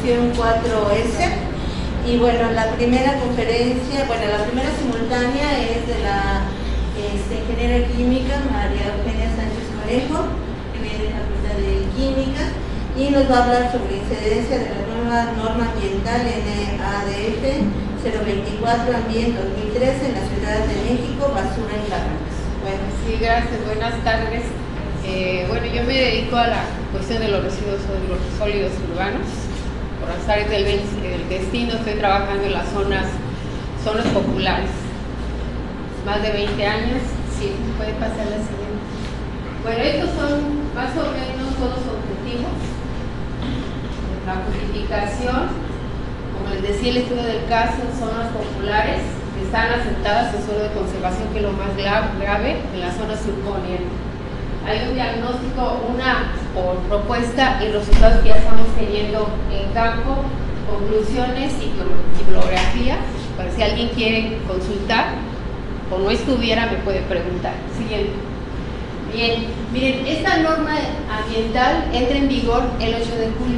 resolución 4S. Y bueno, la primera conferencia, bueno, la primera simultánea es de la ingeniera química María Eugenia Sánchez Conejo, que viene de la Facultad de Química, y nos va a hablar sobre incidencia de la nueva norma ambiental NADF 024 Ambiente 2013 en la Ciudad de México, basura en barrancas. Bueno, sí, gracias, buenas tardes. Bueno, yo me dedico a la cuestión de los residuos sólidos urbanos. Por azares del destino estoy trabajando en las zonas populares. Más de 20 años, sí, puede pasar la siguiente. Bueno, estos son más o menos todos los objetivos. La justificación, como les decía, el estudio del caso en zonas populares que están asentadas en suelo de conservación, que es lo más grave en la zona surponiente. Hay un diagnóstico, una propuesta y resultados que ya estamos teniendo en campo, conclusiones y bibliografía, para si alguien quiere consultar o no estuviera me puede preguntar. Siguiente. Bien, miren, esta norma ambiental entra en vigor el 8 de julio.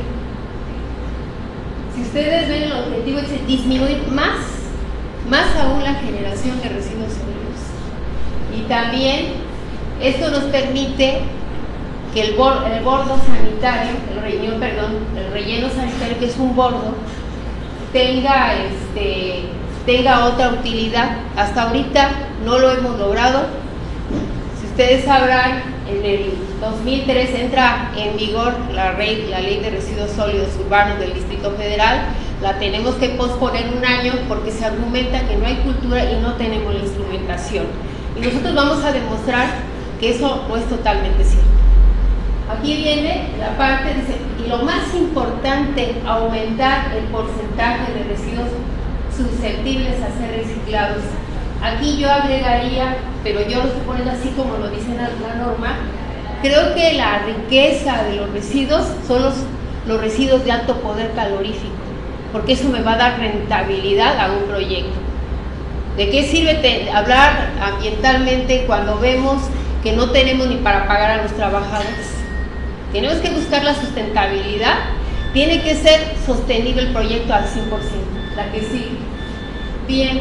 Si ustedes ven, el objetivo es disminuir más aún la generación de residuos sólidos. Y también esto nos permite que el bordo sanitario, el relleno sanitario, que es un bordo, tenga otra utilidad. Hasta ahorita no lo hemos logrado. Si ustedes sabrán, en el 2003 entra en vigor la ley de residuos sólidos urbanos del Distrito Federal. La tenemos que posponer un año porque se argumenta que no hay cultura y no tenemos la instrumentación. Y nosotros vamos a demostrar que eso no es totalmente cierto. Aquí viene la parte, dice, y lo más importante, aumentar el porcentaje de residuos susceptibles a ser reciclados. Aquí yo agregaría, pero yo lo estoy poniendo así como lo dice la norma, creo que la riqueza de los residuos son los residuos de alto poder calorífico, porque eso me va a dar rentabilidad a un proyecto. ¿De qué sirve hablar ambientalmente cuando vemos que no tenemos ni para pagar a los trabajadores? Tenemos que buscar la sustentabilidad, tiene que ser sostenible el proyecto al 100%, la que sigue. Bien,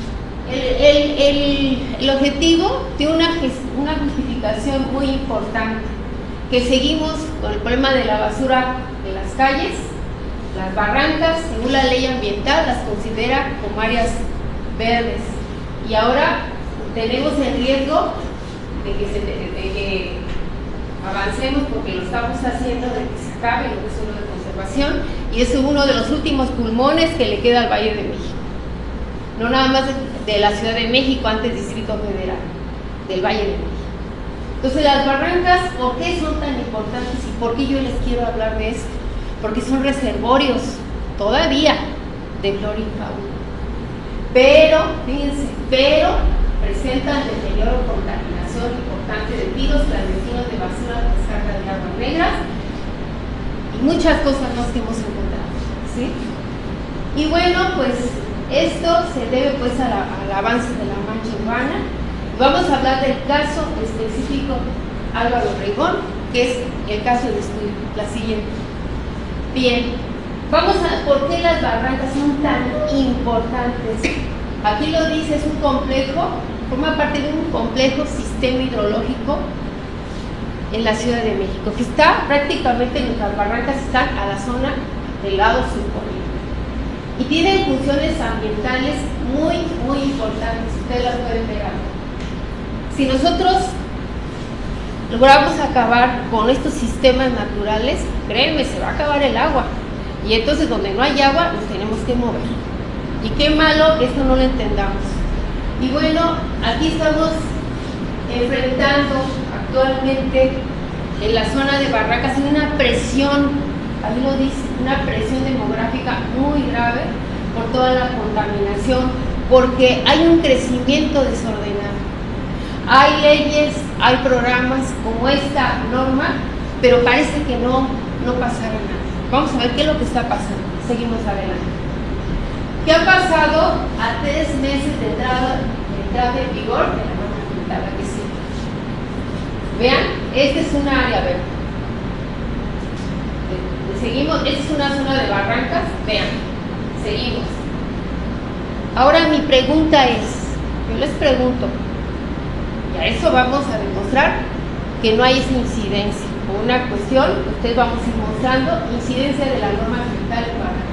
el objetivo tiene una justificación muy importante, que seguimos con el problema de la basura de las calles, las barrancas, según la ley ambiental, las considera como áreas verdes, y ahora tenemos el riesgo de que avancemos, porque lo estamos haciendo, de que se acabe lo que es uno de conservación, y es uno de los últimos pulmones que le queda al Valle de México, no nada más de la Ciudad de México, antes Distrito Federal, del Valle de México. Entonces, las barrancas, ¿por qué son tan importantes y por qué yo les quiero hablar de esto? Porque son reservorios todavía de flora y fauna, pero, fíjense, presentan deterioro o contaminación importante de tiros clandestinos de basura, descarga de aguas negras y muchas cosas más que hemos encontrado, ¿sí? Y bueno, pues esto se debe pues al avance de la mancha urbana. Vamos a hablar del caso específico Álvaro Obregón, que es el caso de estudio, la siguiente. Bien, vamos a por qué las barrancas son tan importantes. Aquí lo dice, es un complejo, forma parte de un complejo sistema hidrológico en la Ciudad de México, que está prácticamente, nuestras barrancas están a la zona del lado surponiente y tienen funciones ambientales muy importantes. Ustedes las pueden ver ahí. Si nosotros logramos acabar con estos sistemas naturales, créanme, se va a acabar el agua, y entonces donde no hay agua nos tenemos que mover. Y qué malo que esto no lo entendamos. Y bueno, aquí estamos enfrentando actualmente en la zona de barracas una presión, ahí lo dice, una presión demográfica muy grave por toda la contaminación, porque hay un crecimiento desordenado. Hay leyes, hay programas como esta norma, pero parece que no pasará nada. Vamos a ver qué es lo que está pasando. Seguimos adelante. ¿Qué ha pasado a 3 meses de entrada en vigor de la norma ambiental? Que sí. Vean, esta es una área verde de seguimos, esta es una zona de barrancas, vean, seguimos. Ahora mi pregunta es, yo les pregunto, y a eso vamos a demostrar que no hay esa incidencia. Por una cuestión, ustedes vamos a ir mostrando incidencia de la norma ambiental en barrancas.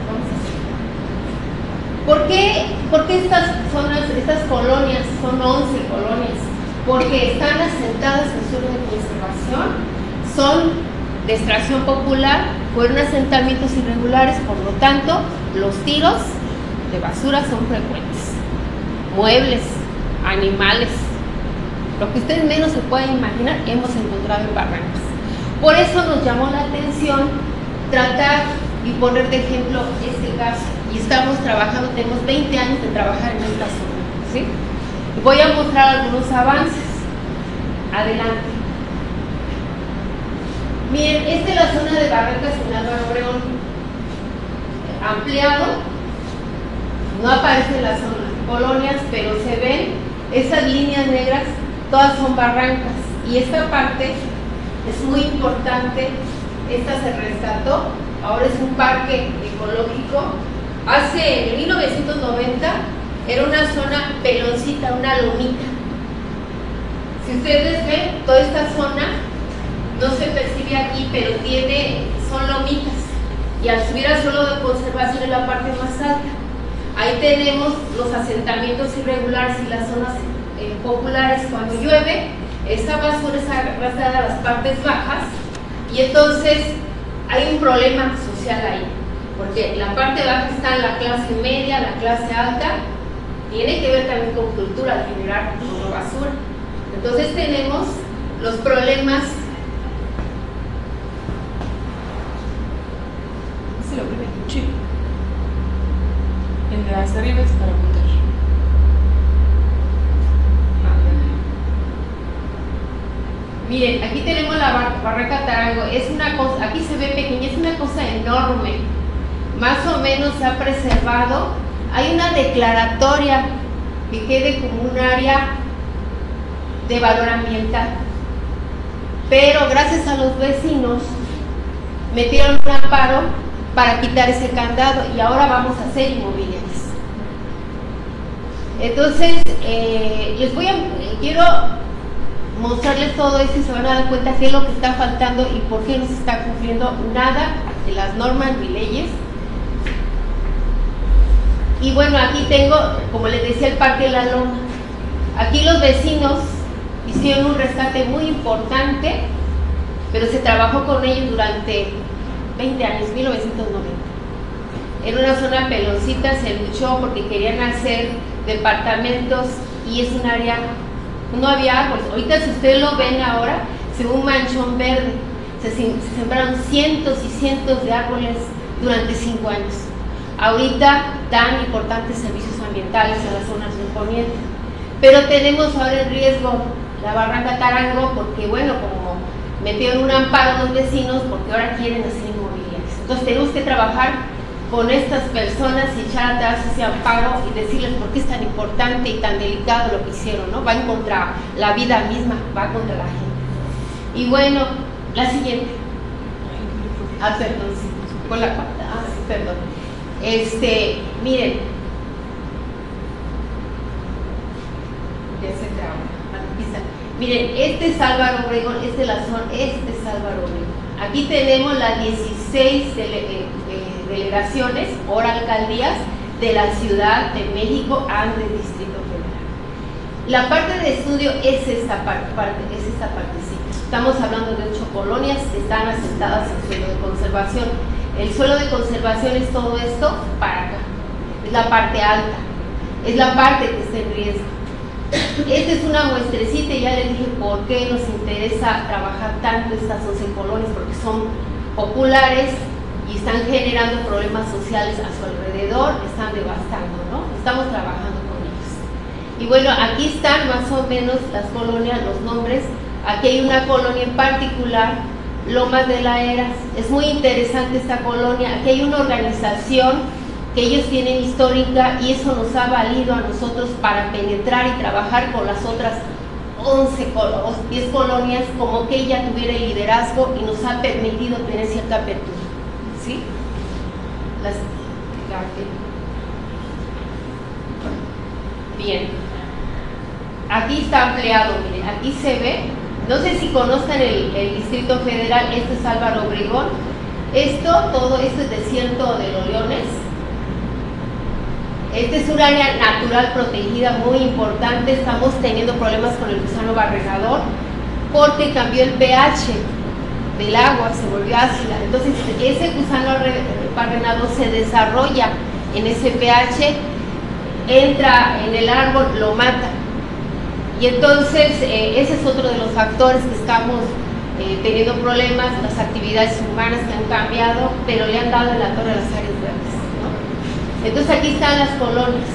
¿Por qué estas zonas, estas colonias, son 11 colonias? Porque están asentadas en suelo de conservación, son de extracción popular, fueron asentamientos irregulares, por lo tanto, los tiros de basura son frecuentes. Muebles, animales, lo que ustedes menos se pueden imaginar, hemos encontrado en barrancas. Por eso nos llamó la atención tratar y poner de ejemplo este caso. Y estamos trabajando, tenemos 20 años de trabajar en esta zona, ¿sí? Voy a mostrar algunos avances. Adelante. Miren, esta es la zona de barrancas en Álvaro Obregón. Ampliado. No aparecen las zonas colonias, pero se ven esas líneas negras, todas son barrancas. Y esta parte es muy importante. Esta se rescató. Ahora es un parque ecológico. En 1990 era una zona peloncita, una lomita. Si ustedes ven, toda esta zona no se percibe aquí, pero son lomitas. Y al subir al suelo de conservación es la parte más alta. Ahí tenemos los asentamientos irregulares y las zonas populares. Cuando llueve, esa basura es arrastrada a las partes bajas y entonces hay un problema social ahí. Porque la parte baja está en la clase media, la clase alta, tiene que ver también con cultura al generar basura. Entonces tenemos los problemas. Se lo oprime. Sí. En las de arriba es para apuntar. Miren, aquí tenemos la barranca Tarango. Es una cosa, aquí se ve pequeña, es una cosa enorme. Más o menos se ha preservado. Hay una declaratoria que quede como un área de valor ambiental, pero gracias a los vecinos metieron un amparo para quitar ese candado y ahora vamos a hacer inmobiliarias. Entonces quiero mostrarles todo esto y se van a dar cuenta qué es lo que está faltando y por qué no se está cumpliendo nada de las normas ni leyes. Y bueno, aquí tengo, como les decía, el Parque de la Loma. Aquí los vecinos hicieron un rescate muy importante, pero se trabajó con ellos durante 20 años, 1990. Era una zona peloncita, se luchó porque querían hacer departamentos y es un área, no había árboles. Ahorita si ustedes lo ven ahora, se ve un manchón verde. Se sembraron cientos y cientos de árboles durante 5 años. Ahorita dan importantes servicios ambientales en las zonas del poniente, pero tenemos ahora en riesgo la barranca Tarango porque, bueno, como metieron un amparo a los vecinos porque ahora quieren hacer inmobiliarias. Entonces tenemos que trabajar con estas personas y echar atrás ese amparo y decirles por qué es tan importante y tan delicado lo que hicieron, ¿no? Va en contra la vida misma, va contra la gente. Y bueno, la siguiente. Perdón, sí, con la cuarta. Sí, perdón. Miren, ya se traba. Miren, este es Álvaro Obregón, este es Álvaro Obregón. Aquí tenemos las 16 delegaciones, ahora alcaldías de la Ciudad de México ante el Distrito Federal. La parte de estudio es esta partecita. Estamos hablando de 8 colonias que están asentadas en suelo de conservación. El suelo de conservación es todo esto para acá, es la parte alta, es la parte que está en riesgo. Esta es una muestrecita y ya les dije por qué nos interesa trabajar tanto estas 11 colonias, porque son populares y están generando problemas sociales a su alrededor, están devastando, ¿no? Estamos trabajando con ellos. Y bueno, aquí están más o menos las colonias, los nombres. Aquí hay una colonia en particular, Lomas de la Eras. Es muy interesante esta colonia. Aquí hay una organización que ellos tienen histórica y eso nos ha valido a nosotros para penetrar y trabajar con las otras 10 colonias, como que ella tuviera el liderazgo y nos ha permitido tener cierta apertura. ¿sí? Bien, aquí está ampliado, miren, aquí se ve, no sé si conozcan el Distrito Federal, este es Álvaro Obregón, todo esto es desierto de los Leones, este es un área natural protegida muy importante, estamos teniendo problemas con el gusano barrenador, porque cambió el pH del agua, se volvió ácida, entonces ese gusano barrenador se desarrolla en ese pH, entra en el árbol, lo mata, y entonces ese es otro de los factores que estamos teniendo problemas, las actividades humanas que han cambiado, pero le han dado en la torre a las áreas verdes, ¿no? Entonces aquí están las colonias.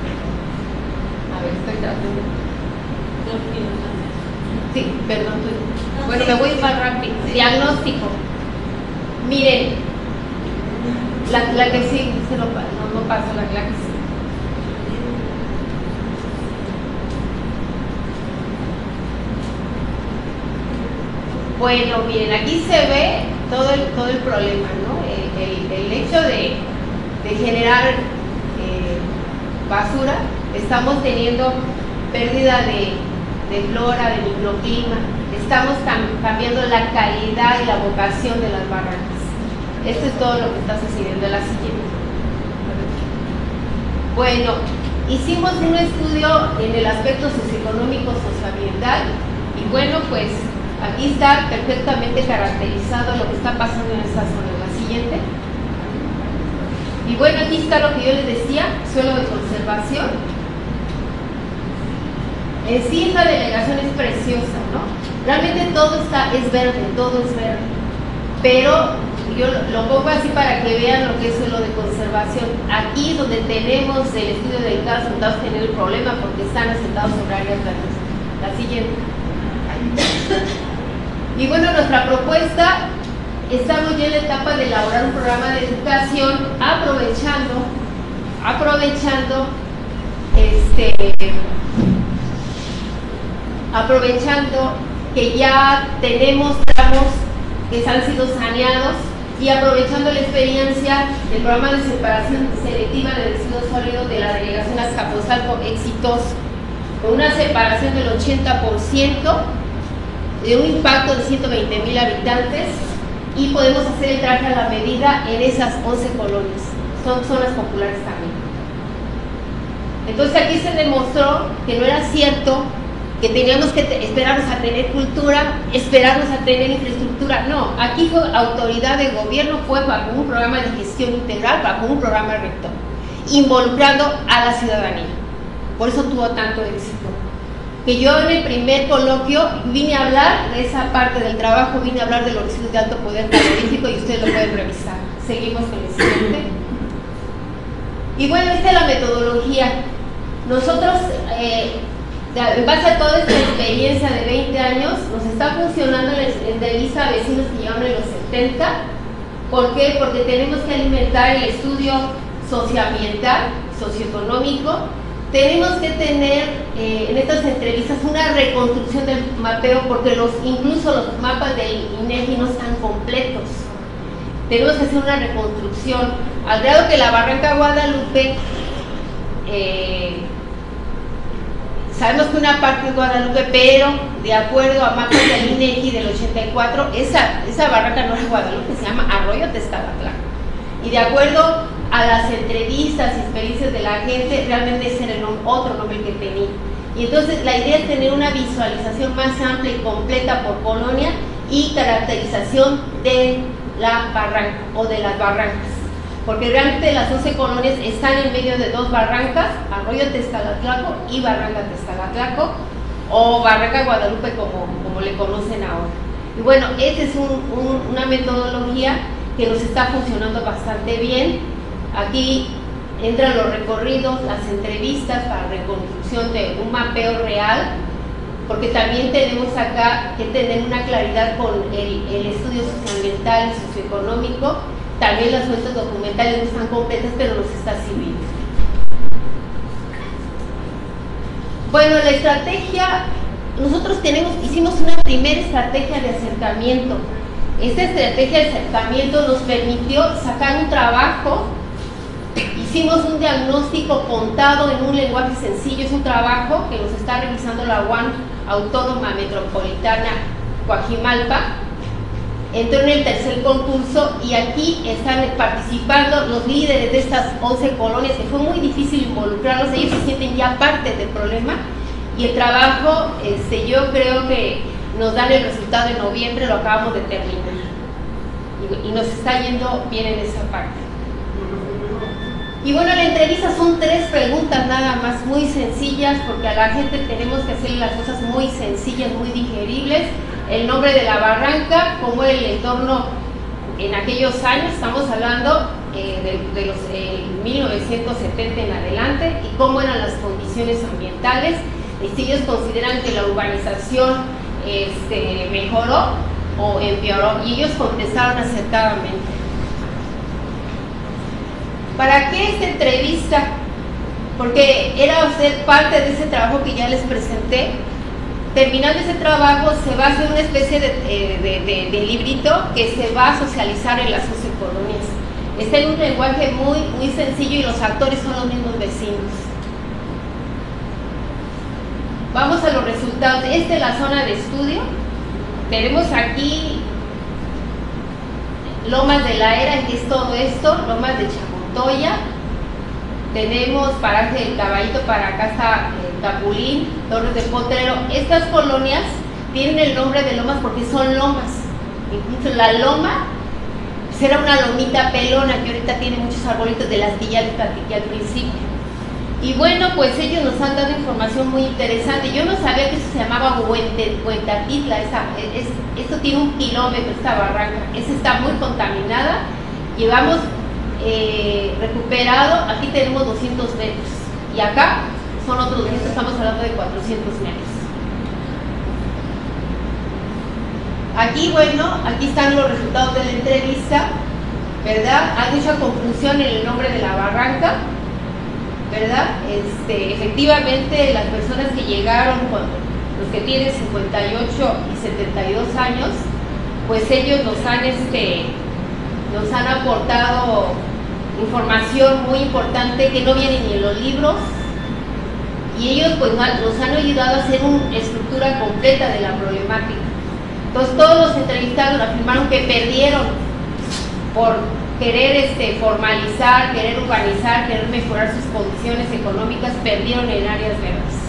A ver, estoy tratando. Sí, perdón. Bueno, me voy más rápido. Diagnóstico. Miren, la que sí, no pasa la que sí. Bueno, miren, aquí se ve todo el problema, ¿no? El hecho de generar basura, estamos teniendo pérdida de flora, de microclima, estamos cambiando la calidad y la vocación de las barrancas. Esto es todo lo que está sucediendo. La siguiente. Bueno, hicimos un estudio en el aspecto socioeconómico, socioambiental, y bueno, pues aquí está perfectamente caracterizado lo que está pasando en esta zona. La siguiente. Y bueno, aquí está lo que yo les decía, suelo de conservación. En sí, esta delegación es preciosa, ¿no? Realmente todo es verde, todo es verde. Pero yo lo pongo así para que vean lo que es suelo de conservación. Aquí donde tenemos el estudio del caso, estamos teniendo el problema porque están asentados sobre áreas verdes. La siguiente. Y bueno, nuestra propuesta, estamos ya en la etapa de elaborar un programa de educación aprovechando que ya tenemos tramos que han sido saneados y aprovechando la experiencia del programa de separación selectiva de residuos sólidos de la delegación Azcapotzalco exitoso, con una separación del 80%, de un impacto de 120,000 habitantes, y podemos hacer el traje a la medida en esas 11 colonias, son zonas populares también. Entonces aquí se demostró que no era cierto que teníamos que esperarnos a tener cultura, esperarnos a tener infraestructura. No, aquí fue autoridad de gobierno, fue bajo un programa de gestión integral, bajo un programa rector, involucrando a la ciudadanía. Por eso tuvo tanto éxito. Que yo en el primer coloquio vine a hablar de esa parte del trabajo, vine a hablar de los residuos de alto poder calorífico, y ustedes lo pueden revisar. Seguimos con el siguiente. Y bueno, esta es la metodología. Nosotros, en base a toda esta experiencia de 20 años, nos está funcionando el de lista de vecinos que llegaron en los 70. ¿Por qué? Porque tenemos que alimentar el estudio socioambiental, socioeconómico. Tenemos que tener en estas entrevistas una reconstrucción del mapeo, porque incluso los mapas del INEGI no están completos. Tenemos que hacer una reconstrucción, al grado que la Barranca Guadalupe, sabemos que una parte es Guadalupe, pero de acuerdo a mapas del INEGI del 84, esa barranca no es Guadalupe, se llama Arroyo Tezcalatlán. Y de acuerdo a las entrevistas y experiencias de la gente, realmente ese era otro nombre que tenía. Y entonces la idea es tener una visualización más amplia y completa por colonia y caracterización de la barranca o de las barrancas, porque realmente las 11 colonias están en medio de dos barrancas, Arroyo Tezcalatlaco y Barranca Tezcalatlaco, o Barranca Guadalupe como le conocen ahora. Y bueno, esta es una metodología que nos está funcionando bastante bien. Aquí entran los recorridos, las entrevistas para reconstrucción de un mapeo real, porque también tenemos acá que tener una claridad con el estudio socioambiental y socioeconómico. También las fuentes documentales no están completas, pero nos está sirviendo. Bueno, la estrategia, nosotros hicimos una primera estrategia de acercamiento. Esta estrategia de acercamiento nos permitió sacar un trabajo. Hicimos un diagnóstico contado en un lenguaje sencillo. Es un trabajo que nos está revisando la UAM Autónoma Metropolitana Coajimalpa. Entró en el tercer concurso y aquí están participando los líderes de estas 11 colonias, que fue muy difícil involucrarlos. Ellos se sienten ya parte del problema y el trabajo, yo creo que nos dan el resultado en noviembre, lo acabamos de terminar y nos está yendo bien en esa parte. Y bueno, la entrevista son 3 preguntas nada más, muy sencillas, porque a la gente tenemos que hacerle las cosas muy sencillas, muy digeribles. El nombre de la barranca, cómo era el entorno en aquellos años, estamos hablando de los 1970 en adelante, y cómo eran las condiciones ambientales. Si ellos consideran que la urbanización mejoró o empeoró, y ellos contestaron acertadamente. ¿Para qué esta entrevista? Porque era ser parte de ese trabajo que ya les presenté. Terminando ese trabajo se va a hacer una especie de librito que se va a socializar en las 11 colonias. Está en un lenguaje muy, muy sencillo y los actores son los mismos vecinos. Vamos a los resultados. Esta es la zona de estudio. Tenemos aquí Lomas de la Era, que es todo esto, Lomas de Chamontoya. Tenemos Paraje del Caballito, para acá está Capulín, Torres de Potrero. Estas colonias tienen el nombre de lomas porque son lomas. Incluso la loma pues era una lomita pelona que ahorita tiene muchos arbolitos, de las que ya les platiqué al principio. Y bueno, pues ellos nos han dado información muy interesante. Yo no sabía que eso se llamaba Huentatitla. Esto tiene 1 kilómetro, esta barranca. Esta está muy contaminada. Llevamos recuperado, aquí tenemos 200 metros. Y acá son otros 200, estamos hablando de 400 metros. Aquí, bueno, aquí están los resultados de la entrevista, ¿verdad? Hay mucha confusión en el nombre de la barranca, ¿verdad? Efectivamente, las personas que llegaron, los que tienen 58 y 72 años, pues ellos nos han aportado información muy importante que no viene ni en los libros, y ellos pues nos han ayudado a hacer una estructura completa de la problemática. Entonces todos los entrevistados afirmaron que perdieron por querer formalizar, querer urbanizar, querer mejorar sus condiciones económicas, perdieron en áreas verdes.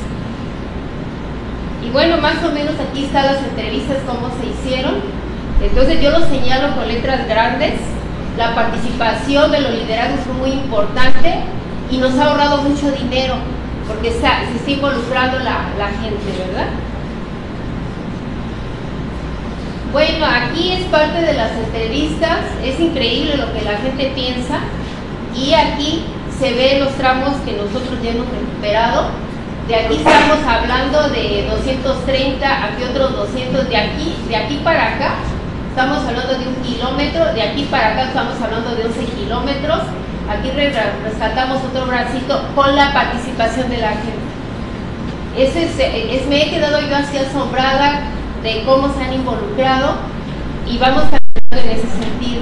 Y bueno, más o menos aquí están las entrevistas, cómo se hicieron. Entonces yo lo señalo con letras grandes. La participación de los liderazgos fue muy importante y nos ha ahorrado mucho dinero, porque se está involucrando la gente, ¿verdad? Bueno, aquí es parte de las entrevistas. Es increíble lo que la gente piensa, y aquí se ven los tramos que nosotros ya hemos recuperado. De aquí estamos hablando de 230, aquí otros 200, de aquí para acá estamos hablando de 1 kilómetro, de aquí para acá estamos hablando de 11 kilómetros. Aquí rescatamos otro bracito con la participación de la gente. Me he quedado yo así asombrada de cómo se han involucrado, y vamos caminando en ese sentido.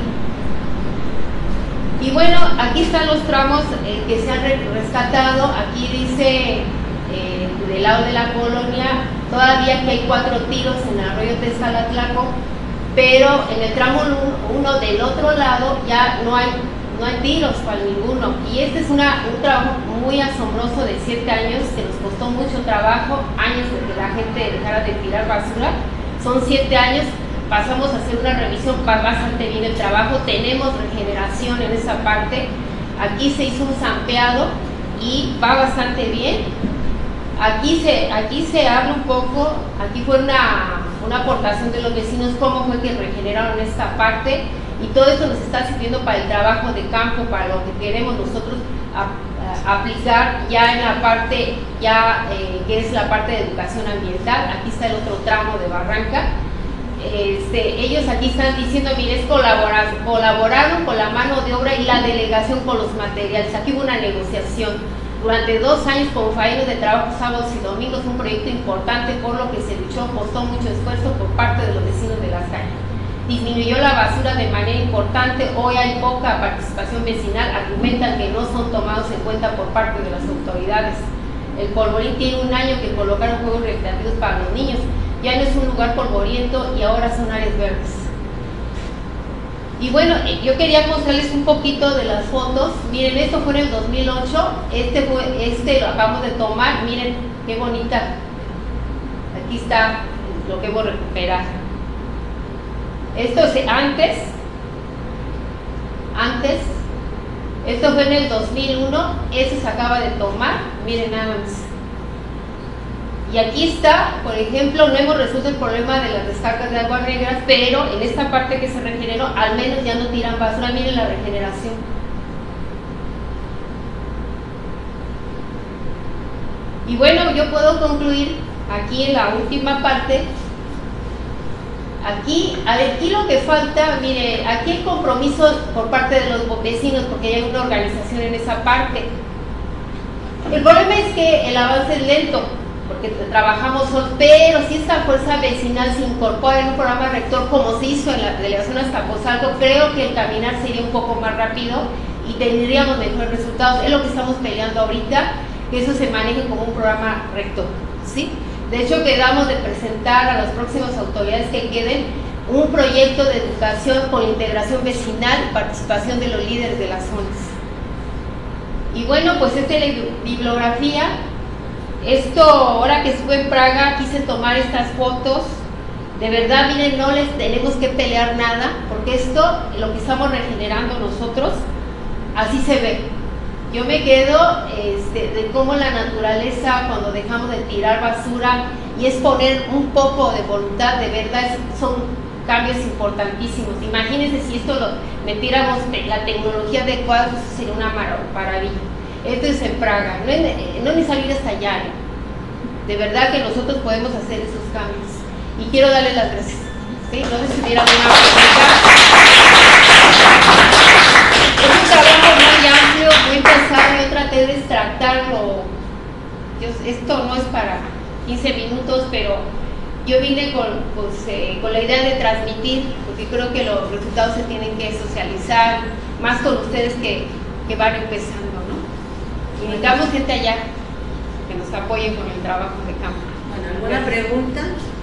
Y bueno, aquí están los tramos que se han rescatado. Aquí dice, del lado de la colonia, todavía que hay 4 tiros en el arroyo Tezcalatlaco, pero en el tramo 1 del otro lado ya no hay tiros para ninguno. Y este es un trabajo muy asombroso de 7 años, que nos costó mucho trabajo, años de que la gente dejara de tirar basura. Son 7 años, pasamos a hacer una revisión, va bastante bien el trabajo, tenemos regeneración en esa parte. Aquí se hizo un zampeado y va bastante bien. Aquí se habla un poco, aquí fue una aportación de los vecinos, cómo fue que regeneraron esta parte, y todo esto nos está sirviendo para el trabajo de campo, para lo que queremos nosotros aplicar ya en la parte, que es la parte de educación ambiental. Aquí está el otro tramo de barranca. Ellos aquí están diciendo, mire, colaboraron con la mano de obra y la delegación con los materiales. Aquí hubo una negociación durante 2 años con faenos de trabajo sábados y domingos, un proyecto importante por lo que se luchó, costó mucho esfuerzo por parte de los vecinos de las calles. disminuyó la basura de manera importante, hoy hay poca participación vecinal, argumentan que no son tomados en cuenta por parte de las autoridades. El polvorín tiene un año que colocaron juegos recreativos para los niños, ya no es un lugar polvoriento y ahora son áreas verdes. Y bueno, yo quería mostrarles un poquito de las fotos. Miren, esto fue en el 2008, este lo acabamos de tomar, miren qué bonita. Aquí está lo que hemos recuperado. Esto es antes, esto fue en el 2001, ese se acaba de tomar, miren nada más. Y aquí está, por ejemplo, no hemos resuelto el problema de las descargas de aguas negras, pero en esta parte que se regeneró, al menos ya no tiran basura, miren la regeneración. Y bueno, yo puedo concluir aquí en la última parte. Aquí lo que falta, mire, aquí hay compromiso por parte de los vecinos porque hay una organización en esa parte. El problema es que el avance es lento, porque trabajamos solos, pero si esta fuerza vecinal se incorpora en un programa rector como se hizo en la delegación Azcapotzalco, creo que el caminar sería un poco más rápido y tendríamos mejores resultados. Es lo que estamos peleando ahorita, que eso se maneje como un programa rector, ¿sí? De hecho, quedamos de presentar a las próximas autoridades que queden un proyecto de educación con integración vecinal y participación de los líderes de las zonas. Y bueno, pues esta es la bibliografía. Esto, ahora que estuve en Praga, quise tomar estas fotos. De verdad, miren, no les tenemos que pelear nada, porque esto, lo que estamos regenerando nosotros, así se ve. Yo me quedo de cómo la naturaleza, cuando dejamos de tirar basura, y es poner un poco de voluntad, de verdad, son cambios importantísimos. Imagínense si esto lo metiéramos la tecnología adecuada, pues sería una maravilla. Esto es en Praga, no es ni salir hasta allá. De verdad que nosotros podemos hacer esos cambios. Y quiero darles las gracias. ¿Sí? No sé si hubiera alguna pregunta. Es un trabajo muy amplio, muy pesado. Yo traté de extractarlo. Esto no es para 15 minutos, pero yo vine con la idea de transmitir, porque creo que los resultados se tienen que socializar, más con ustedes que van empezando, ¿no? Y necesitamos gente allá que nos apoyen con el trabajo de campo. Bueno, ¿alguna pregunta?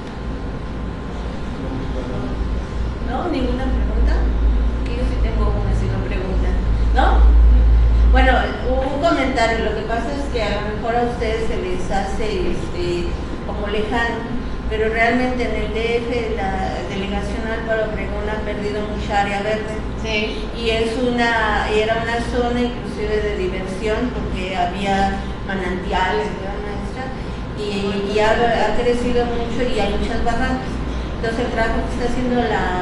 ¿No? ¿Ninguna pregunta? Yo sí tengo una, si no preguntan. ¿No? Bueno, un comentario. Lo que pasa es que a lo mejor a ustedes se les hace como lejano, pero realmente en el DF la delegación Álvaro Obregón ha perdido mucha área verde. Sí. Y era una zona inclusive de diversión, porque había manantiales, ¿verdad, maestra? Y ha crecido mucho y hay muchas barrancas. Entonces el trabajo que está haciendo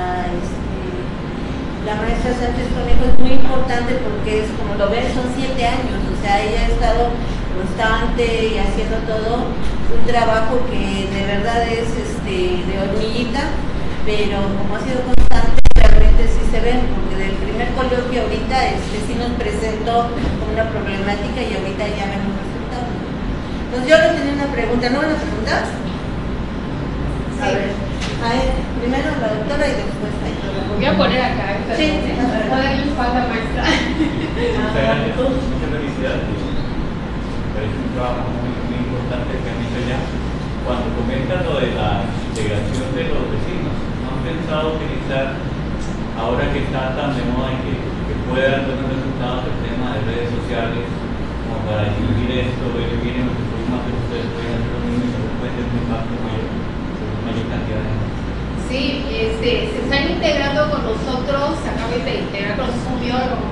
la maestra Sánchez Conejo es muy importante, porque es, como lo ven, son 7 años, o sea, ella ha estado constante y haciendo todo un trabajo que de verdad es de hormiguita, pero como ha sido constante, realmente sí se ven, porque del primer coloquio ahorita sí nos presentó una problemática y ahorita ya vemos resultados. Entonces yo le tenía una pregunta, ¿no van a preguntar? Sí. A ver, primero la doctora y después ahí. Voy a poner acá. Sí. Todavía nos falta, maestra. Muchas felicidades. Es un trabajo muy importante que han hecho ya. Cuando comentan lo de la integración de los vecinos, ¿no han pensado utilizar, ahora que está tan de moda y que puede dar buenos resultados, el tema de redes sociales, como para distribuir esto, ver que vienen los problemas que ustedes pueden hacer los niños y se puede tener un impacto mayor cantidad de gente? Sí, se están integrando con nosotros, se acaban de integrar con un biólogo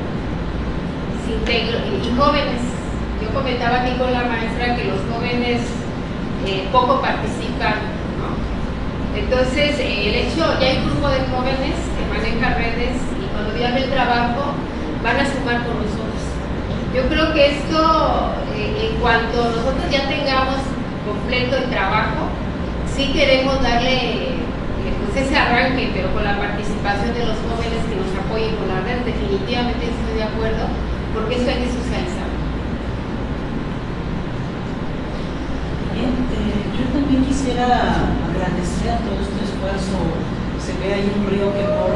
y jóvenes. Yo comentaba aquí con la maestra que los jóvenes poco participan, ¿no? Entonces, el hecho, ya hay un grupo de jóvenes que manejan redes y cuando vean el trabajo van a sumar con nosotros. Yo creo que esto, en cuanto nosotros ya tengamos completo el trabajo, sí queremos darle pues ese arranque, pero con la participación de los jóvenes que nos apoyen con la red. Definitivamente estoy de acuerdo, porque eso hay que socializar. Bien, yo también quisiera agradecer todo este esfuerzo. Se ve ahí un río que no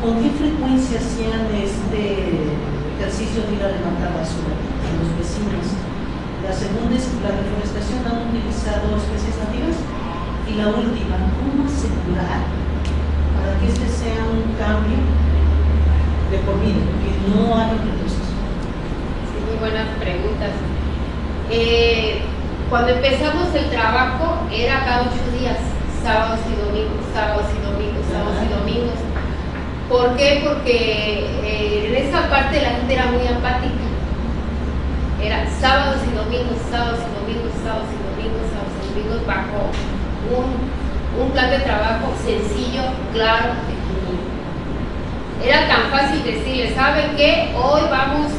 ¿Con qué frecuencia hacían este ejercicio de ir a levantar basura a los vecinos? La segunda es la reforestación, han utilizado especies nativas. Y la última, ¿cómo asegurar para que este sea un cambio de por vida, que no haya retroceso? Sí, muy buenas preguntas. Cuando empezamos el trabajo era cada 8 días, sábados y domingos, sábados y domingos, sábados y domingos. ¿Por qué? Porque en esa parte la gente era muy apática. Era sábados y domingos, sábados y domingos, sábados y domingos, sábados y domingos, bajo un plan de trabajo sencillo, claro, definido. Era tan fácil decirle, ¿saben qué? Hoy vamos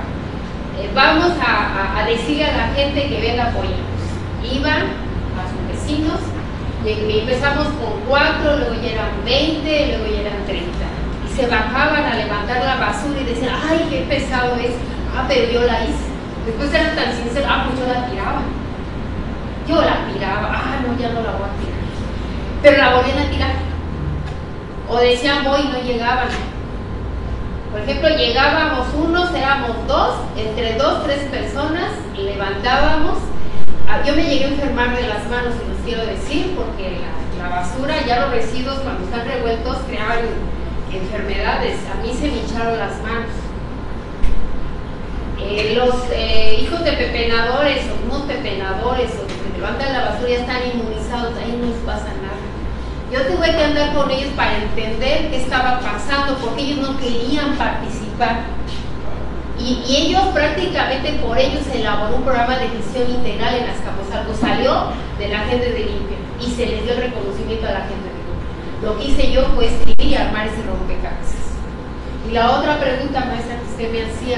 a decirle a la gente que venga a apoyarnos. Iban a sus vecinos, y empezamos con 4, luego ya eran 20, luego ya eran 30. Y se bajaban a levantar la basura y decían, ¡ay, qué pesado es! Ah, pero yo la hice. Después eran tan sinceros, ah, pues yo la tiraba. Yo la tiraba, ah, no, ya no la voy a tirar. Pero la volvían a tirar. O decían, voy y no llegaban. Por ejemplo, llegábamos unos, éramos 2, entre 2, 3 personas, y levantábamos. Yo me llegué a enfermar de las manos, y los quiero decir, porque la basura, ya los residuos cuando están revueltos crean enfermedades. A mí se me hincharon las manos. Los hijos de pepenadores o unos pepenadores o que levantan la basura ya están inmunizados, ahí no les pasa nada. Yo tuve que andar con ellos para entender qué estaba pasando, porque ellos no querían participar. Y ellos prácticamente por ellos se elaboró un programa de gestión integral en Azcapotzalco, salió de la gente de Limpia y se les dio el reconocimiento a la gente de Limpia. Lo que hice yo fue escribir y armar ese rompecabezas. Y la otra pregunta, maestra, que usted me hacía,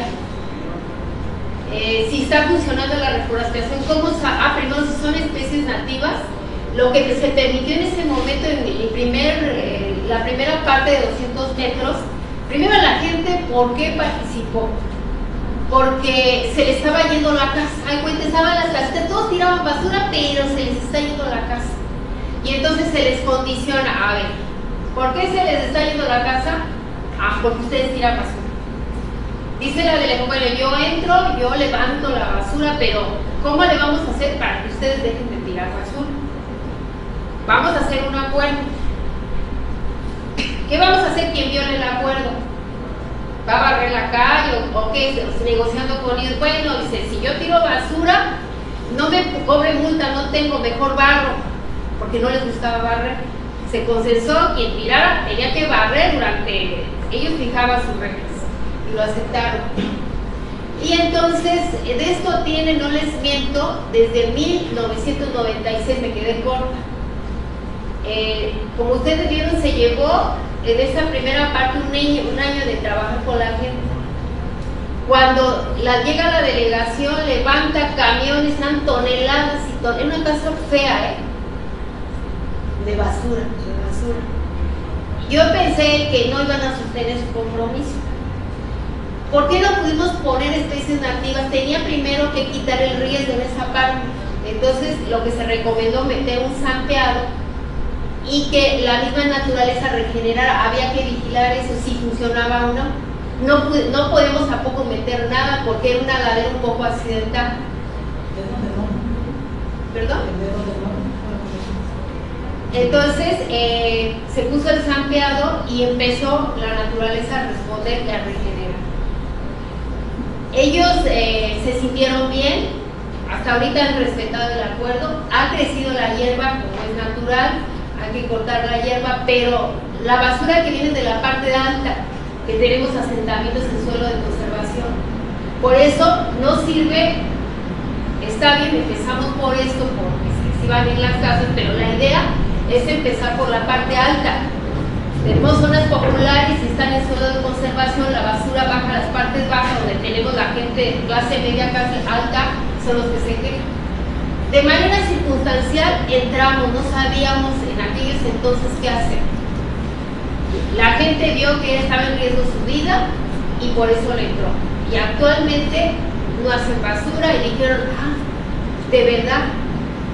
si está funcionando la reforestación, ¿cómo? Primero, si son especies nativas, lo que se permitió en ese momento, en la primera parte de 200 metros, primero la gente, ¿por qué participó? Porque se les estaba yendo la casa. Hay cuenta, estaban las casas, todos tiraban basura, pero se les está yendo la casa. Y entonces se les condiciona, a ver, ¿por qué se les está yendo la casa? Ah, porque ustedes tiran basura. Dice la de bueno, yo entro, yo levanto la basura, pero ¿cómo le vamos a hacer para que ustedes dejen de tirar basura? Vamos a hacer un acuerdo. ¿Qué vamos a hacer quien viole el acuerdo? ¿Va a barrer la calle o qué? Negociando con ellos. Bueno, dice, si yo tiro basura, no me cobre multa, no tengo, mejor barro, porque no les gustaba barrer. Se consensó, quien tirara tenía que barrer durante, ellos fijaban sus reglas y lo aceptaron. Y entonces, de esto tiene, no les miento, desde 1996, me quedé corta. Como ustedes vieron, se llevó en esa primera parte un año de trabajar con la gente. Cuando llega la delegación, levanta camiones, están toneladas y toneladas, es una casa fea, de basura, Yo pensé que no iban a sostener su compromiso. ¿Por qué no pudimos poner especies nativas? Tenía primero que quitar el riesgo en esa parte. Entonces, lo que se recomendó, meter un zampeado y que la misma naturaleza regenerara. Había que vigilar eso, si funcionaba o no. No podemos tampoco meter nada porque era una ladera un poco accidental. ¿Perdón? Entonces se puso el zampeado y empezó la naturaleza a responder y a regenerar. Ellos se sintieron bien, hasta ahorita han respetado el acuerdo, ha crecido la hierba como es natural, hay que cortar la hierba, pero la basura que viene de la parte alta, que tenemos asentamientos en suelo de conservación, por eso no sirve. Está bien, empezamos por esto porque sí van en las casas, pero la idea es empezar por la parte alta. Tenemos zonas populares y están en suelo de conservación, la basura baja a las partes bajas, donde tenemos la gente clase media, clase alta, son los que se quejan. De manera circunstancial entramos, no sabíamos en aquellos entonces qué hacer. La gente vio que estaba en riesgo su vida y por eso le entró. Y actualmente no hacen basura y dijeron, de verdad,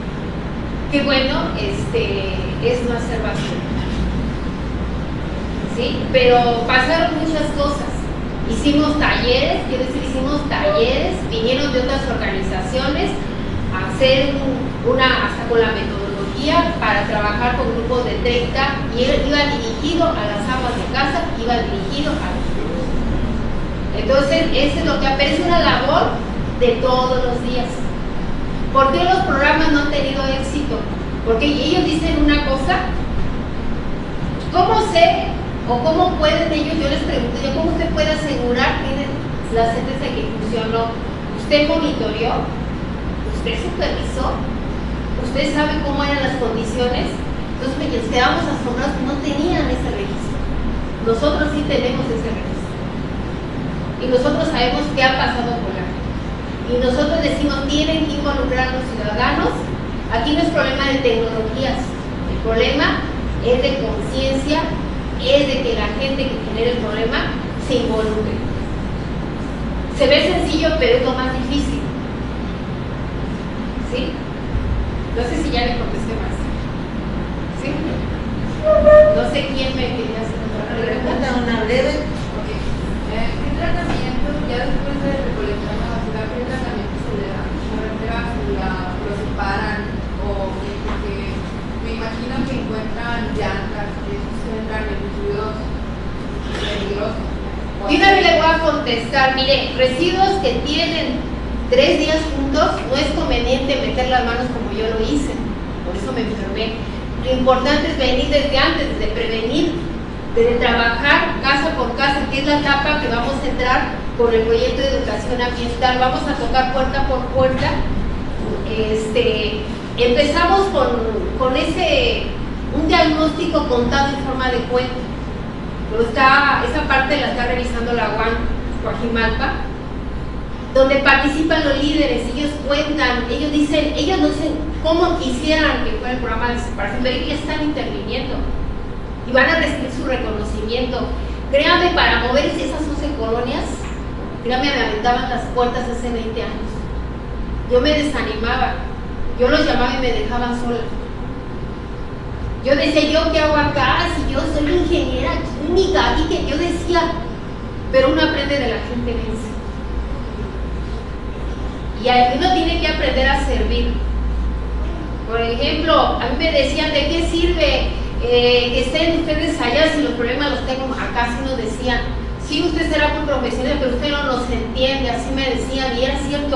qué bueno es no hacer basura. ¿sí? Pero pasaron muchas cosas. Hicimos talleres, vinieron de otras organizaciones a hacer hasta con la metodología para trabajar con grupos de 30 y él iba dirigido a las amas de casa, iba dirigido a los grupos. Entonces, eso es lo que aparece, una labor de todos los días. ¿Por qué los programas no han tenido éxito? Porque ellos dicen una cosa, ¿cómo sé o cómo pueden ellos? Yo les pregunto, ¿cómo usted puede asegurar que la sentencia que funcionó? ¿Usted monitoreó? ¿Usted supervisó? ¿Usted sabe cómo eran las condiciones? Entonces nos quedamos asombrados que no tenían ese registro. Nosotros sí tenemos ese registro. Y nosotros sabemos qué ha pasado con la gente. Y nosotros decimos, tienen que involucrar a los ciudadanos. Aquí no es problema de tecnologías, el problema es de conciencia, es de que la gente que genera el problema se involucre. Se ve sencillo, pero es lo más difícil. ¿Sí? No sé si ya le contesté más. ¿Sí? No sé quién me quería hacer otra pregunta. Una breve. ¿Qué tratamiento, ya después de recolectar la basura, qué tratamiento se le da? ¿Se refiere a si lo separan o porque me imagino que encuentran llantas, que encuentran residuos peligrosos? Y una vez le voy a contestar, mire, residuos que tienen 3 días juntos, no es conveniente meter las manos como yo lo hice, por eso me enfermé. Lo importante es venir desde antes, desde prevenir, desde trabajar casa por casa, que es la etapa que vamos a entrar con el proyecto de educación ambiental. Vamos a tocar puerta por puerta. Empezamos con un diagnóstico contado en forma de cuento. Pero esa parte la está revisando la UAM Coajimalpa, donde participan los líderes. Ellos cuentan, ellos no dicen cómo quisieran que fuera el programa de separación, pero ellos están interviniendo y van a recibir su reconocimiento. Créanme, para mover esas 11 colonias, créanme, me aventaban las puertas hace 20 años. Yo me desanimaba, yo los llamaba y me dejaban sola. Yo decía, ¿yo qué hago acá? Si yo soy ingeniera química, y que yo decía, pero uno aprende de la gente vence. Y uno tiene que aprender a servir. Por ejemplo, a mí me decían, ¿de qué sirve que estén ustedes allá si los problemas los tengo acá? Así nos decían, sí, usted será muy profesional, pero usted no nos entiende, así me decían, y era cierto.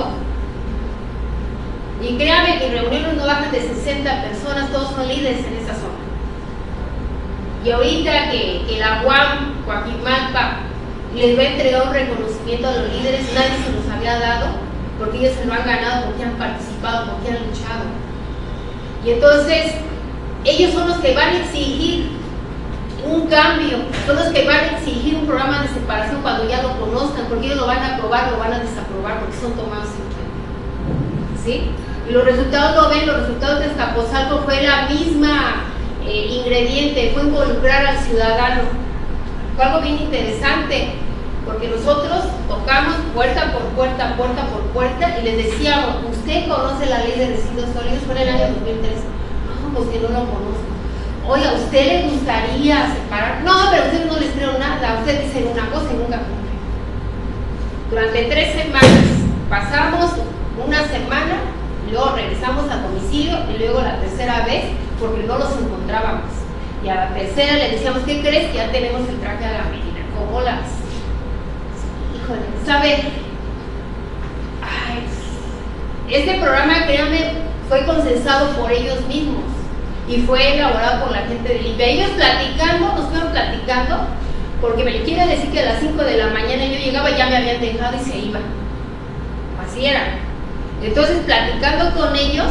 Y créanme que en reuniones no bajan de 60 personas, todos son líderes en esa zona. Y ahorita que la UAM Coajimalpa les va a entregar un reconocimiento a los líderes, nadie se los había dado, porque ellos se lo han ganado, porque han participado, porque han luchado. Y entonces, ellos son los que van a exigir un cambio, son los que van a exigir un programa de separación cuando ya lo conozcan, porque ellos lo van a aprobar, lo van a desaprobar, porque son tomados en cuenta. ¿Sí? Y los resultados lo ven, los resultados de Azcapotzalco fue la misma ingrediente, fue involucrar al ciudadano. Fue algo bien interesante, porque nosotros tocamos puerta por puerta, puerta por puerta, y les decíamos, ¿usted conoce la ley de residuos sólidos? Fue en el año 2003. No, pues que no lo conozco. Oiga, ¿a usted le gustaría separar? No, pero a ustedes no les creo nada. Ustedes dicen una cosa y nunca cumplen. Durante 3 semanas, pasamos una semana, y luego regresamos a domicilio, y luego la tercera vez, porque no los encontrábamos. Y a la tercera le decíamos, ¿qué crees? Que ya tenemos el traje a la medida. ¿Cómo las? Híjole, ¿sabe? Ay, este programa, créanme, fue consensado por ellos mismos y fue elaborado por la gente de Limpia. Ellos platicando, nos fueron platicando, porque me quiere decir que a las 5 de la mañana yo llegaba y ya me habían dejado y se iban. Así era. Entonces, platicando con ellos,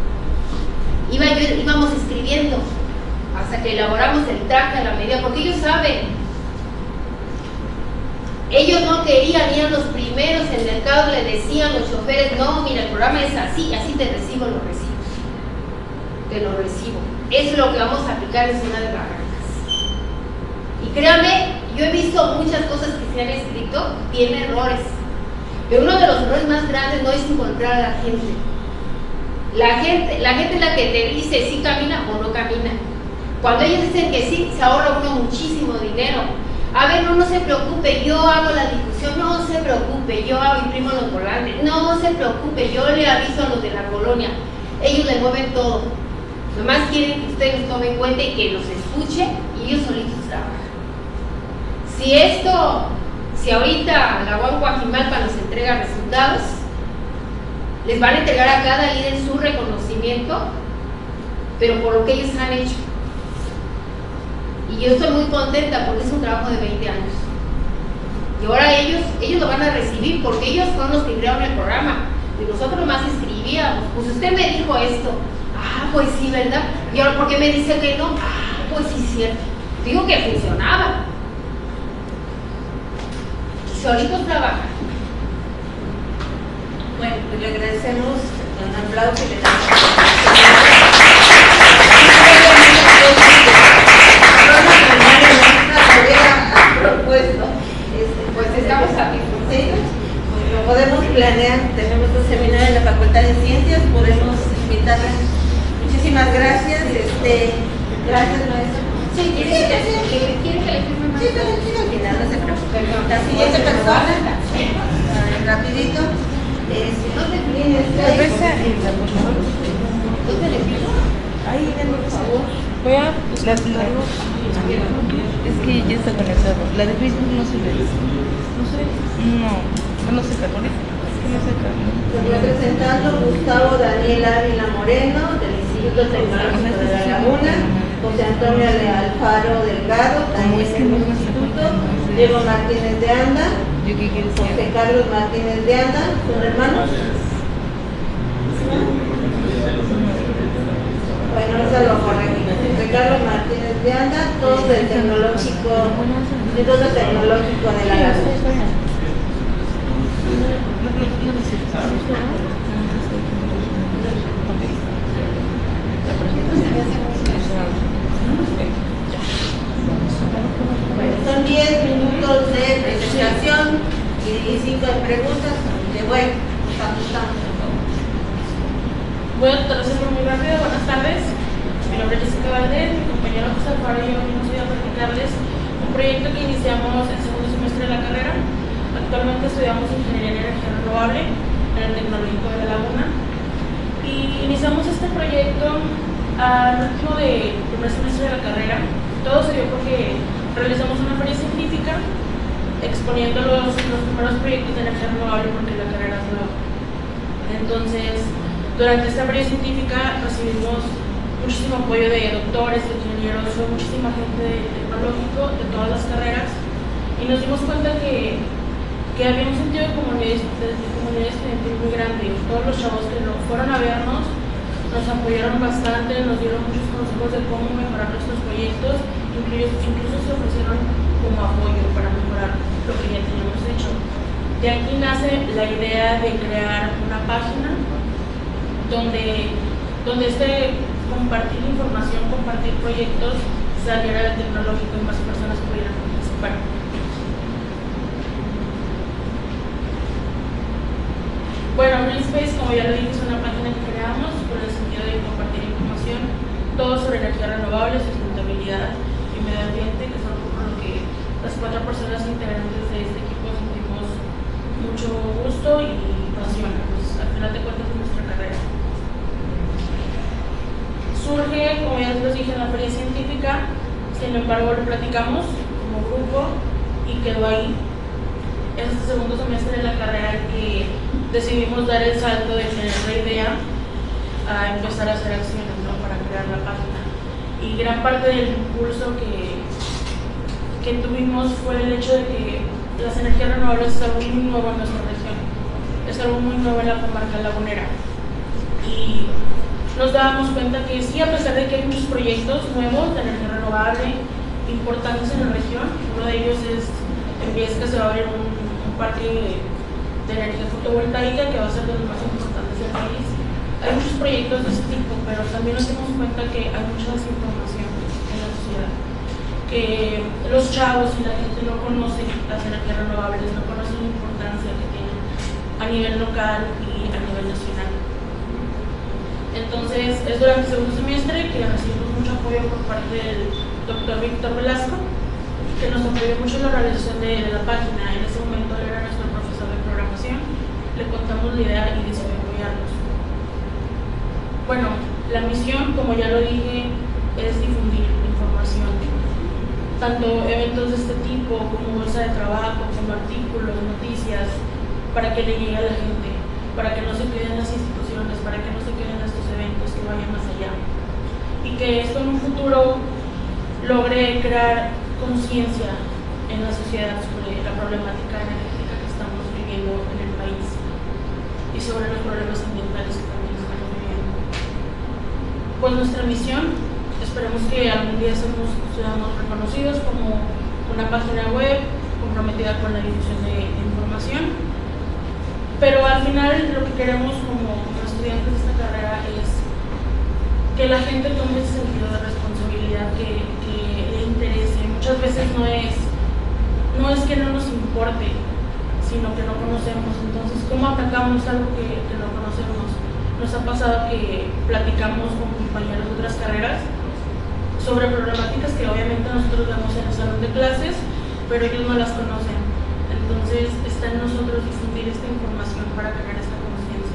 íbamos escribiendo hasta que elaboramos el traje a la medida, porque ellos saben. Ellos no querían, eran los primeros en el mercado, le decían los choferes, no, mira, el programa es así, así te recibo los recibos. Te los recibo. Eso es lo que vamos a aplicar en zona de barrancas. Y créanme, yo he visto muchas cosas que se han escrito, tiene errores. Pero uno de los errores más grandes no es involucrar a la gente. La gente es la que te dice si camina o no camina. Cuando ellos dicen que sí, se ahorra uno muchísimo dinero. A ver, no se preocupe, yo hago la difusión, no se preocupe, yo imprimo los volantes, no se preocupe, yo le aviso a los de la colonia. Ellos le mueven todo. Nomás quieren que ustedes los tomen cuenta y que los escuchen y ellos solitos trabajan. Si ahorita la UAM Coajimalpa nos entrega resultados, les van a entregar a cada líder su reconocimiento, pero por lo que ellos han hecho. Y yo estoy muy contenta porque es un trabajo de 20 años. Y ahora ellos lo van a recibir porque ellos fueron los que crearon el programa. Y nosotros nomás escribíamos, pues usted me dijo esto. Ah, pues sí, ¿verdad? ¿Y ahora por qué me dice que no? Ah, pues sí, cierto. Digo que funcionaba. Y solitos trabajan. Bueno, pues le agradecemos un aplauso y le damos propuesto. Pues estamos aquí. Sí, pues lo podemos planear. Tenemos un seminario en la Facultad de Ciencias, podemos invitarles. Muchísimas gracias. Gracias, maestro. Sí, ¿quiere que le firme más? Sí, pero al final no se preocupe. La siguiente persona, rapidito. ¿Dónde viene ¿Dónde le pido? Ahí, denme por favor. Voy a platicarlo. Es que ya está conectado. La de Facebook no se ve. No sé. No se carga. Es que no se carga. Representando Gustavo Daniel Ávila Moreno, del Instituto Tecnológico de La Laguna, José Antonio Alfaro Delgado, también del Instituto, Diego Martínez de Anda, José Carlos Martínez de Anda, ¿son hermanos? Bueno, eso lo corregí. José Carlos Martínez de Anda, todos del Instituto Tecnológico de La Laguna. Bueno, son 10 minutos de presentación y 5 de preguntas. Bueno, ajustamos un poco. Voy a tratar de hacerlo muy rápido. Buenas tardes. Mi nombre es Jessica Valdez, mi compañero José Alfaro y yo hemos ido a platicarles un proyecto que iniciamos el segundo semestre de la carrera. Actualmente estudiamos Ingeniería en Energía Renovable en el Tecnológico de La Laguna y iniciamos este proyecto al último del primer semestre de la carrera. Todo se dio porque realizamos una feria científica exponiendo los primeros proyectos de energía renovable porque la carrera es nueva. Entonces, durante esta feria científica recibimos muchísimo apoyo de doctores, de ingenieros, de muchísima gente del tecnológico, de todas las carreras, y nos dimos cuenta que había un sentido de comunidad estudiantil muy grande. Todos los chavos que fueron a vernos nos apoyaron bastante, nos dieron muchos consejos de cómo mejorar nuestros proyectos, incluso se ofrecieron como apoyo para mejorar lo que ya teníamos hecho. De aquí nace la idea de crear una página donde compartir información, compartir proyectos, saliera del tecnológico y más personas pudieran participar. Bueno, RealSpace, como ya lo dije, es una página que creamos con el sentido de compartir información, todo sobre energía renovable, sustentabilidad y medio ambiente, que son por lo que las 4 personas integrantes de este equipo sentimos mucho gusto y pasión, pues al final de cuentas es nuestra carrera. Surge, como ya les dije, en la feria científica, sin embargo lo platicamos como grupo y quedó ahí. Es este segundo semestre de la carrera que decidimos dar el salto de tener la idea a empezar a hacer acciones, ¿no?, para crear la página. Y gran parte del impulso que tuvimos fue el hecho de que las energías renovables es algo muy nuevo en nuestra región, es algo muy nuevo en la comarca lagunera. Y nos dábamos cuenta que sí, a pesar de que hay muchos proyectos nuevos de energía renovable importantes en la región, uno de ellos es en Viesca se va a abrir un parque de energía fotovoltaica que va a ser de los más importantes del país. Hay muchos proyectos de ese tipo, pero también nos dimos cuenta que hay mucha desinformación en la sociedad, que los chavos y la gente no conocen las energías renovables, no conocen la importancia que tienen a nivel local y a nivel nacional. Entonces, es durante el segundo semestre que recibimos mucho apoyo por parte del doctor Víctor Velasco, que nos apoyó mucho en la realización de la página. En ese momento él era nuestro profesor de programación, le contamos la idea y decidió apoyarnos. Bueno, la misión, como ya lo dije, es difundir información, tanto eventos de este tipo como bolsa de trabajo, como artículos, noticias, para que le llegue a la gente, para que no se queden las instituciones, para que no se queden estos eventos, que vayan más allá. Y que esto en un futuro logre crear conciencia en la sociedad sobre la problemática energética que estamos viviendo en el país y sobre los problemas ambientales que también estamos viviendo. Pues nuestra misión, esperemos que algún día seamos reconocidos como una página web comprometida con la difusión de información, pero al final lo que queremos como estudiantes de esta carrera es que la gente tome ese sentido de responsabilidad, que le interese. Muchas veces no es que no nos importe, sino que no conocemos. Entonces, ¿cómo atacamos algo que no conocemos? Nos ha pasado que platicamos con compañeros de otras carreras sobre problemáticas que obviamente nosotros vemos en el salón de clases, pero ellos no las conocen. Entonces, está en nosotros difundir esta información para crear esta conciencia.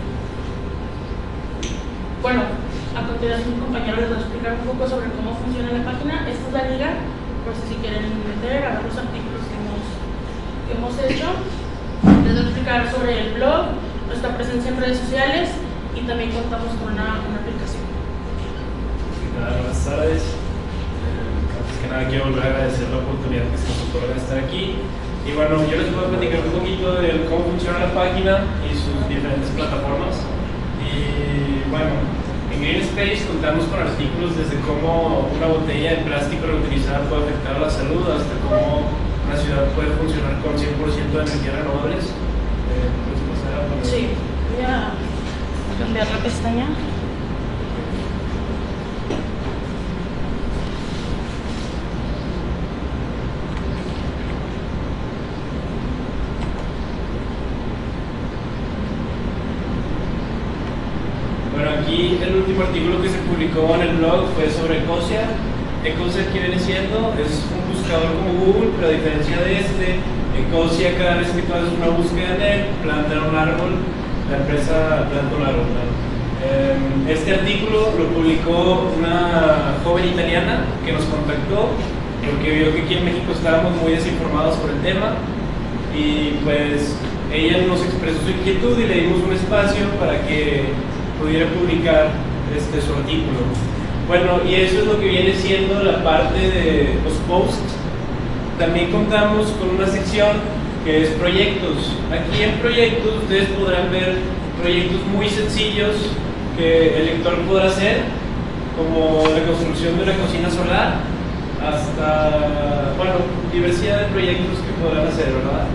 Bueno, a continuación, mi compañero les va a explicar un poco sobre cómo funciona la página. Esta es la liga, por si quieren meter a ver los artículos que hemos hecho. Les voy a explicar sobre el blog, nuestra presencia en redes sociales y también contamos con una aplicación. Buenas tardes. Antes que nada quiero volver a agradecer la oportunidad que se nos otorga estar aquí. Y bueno, yo les voy a platicar un poquito de cómo funciona la página y sus diferentes plataformas. Y bueno, en Green Space contamos con artículos desde cómo una botella de plástico reutilizada puede afectar a la salud, hasta cómo una ciudad puede funcionar con 100% de energías renovables. ¿Puedes pasar a poner? Sí, voy a cambiar la pestaña. Aquí el último artículo que se publicó en el blog fue sobre Ecosia. Ecosia, ¿qué viene siendo? Es un buscador como Google, pero a diferencia de Ecosia, cada vez que tú haces una búsqueda en él, plantan un árbol, la empresa planta un árbol. Este artículo lo publicó una joven italiana que nos contactó porque vio que aquí en México estábamos muy desinformados por el tema, y pues ella nos expresó su inquietud y le dimos un espacio para que pudiera publicar su artículo. Bueno, y eso es lo que viene siendo la parte de los posts. También contamos con una sección que es proyectos. Aquí en proyectos ustedes podrán ver proyectos muy sencillos que el lector podrá hacer, como la construcción de una cocina solar, hasta, bueno, diversidad de proyectos que podrán hacer, ¿verdad?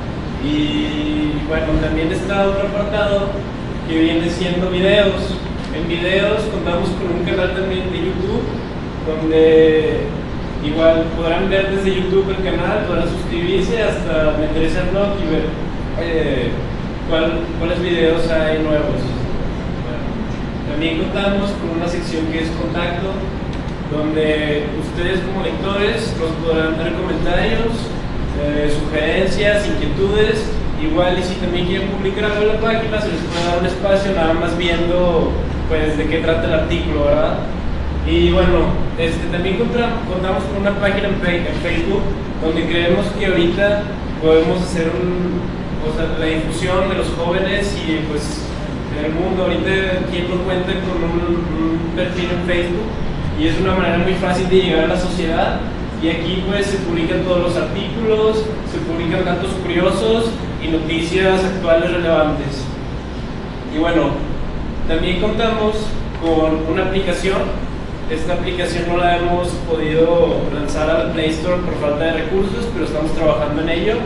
Y bueno, también está otro apartado que viene siendo videos. En videos contamos con un canal también de YouTube, donde igual podrán ver desde YouTube el canal, podrán suscribirse hasta meterse al blog y ver cuáles videos hay nuevos. Bueno, también contamos con una sección que es contacto, donde ustedes como lectores nos podrán dar comentarios, sugerencias, inquietudes. Igual, y si también quieren publicar algo en la página, se les puede dar un espacio nada más viendo pues de qué trata el artículo, ¿verdad? Y bueno, también contamos con una página en Facebook, donde creemos que ahorita podemos hacer la difusión de los jóvenes y pues en el mundo. Ahorita quien no cuenta con un perfil en Facebook, y es una manera muy fácil de llegar a la sociedad. Y aquí pues se publican todos los artículos, se publican datos curiosos y noticias actuales relevantes. Y bueno, también contamos con una aplicación. Esta aplicación no la hemos podido lanzar al Play Store por falta de recursos, pero estamos trabajando en ello.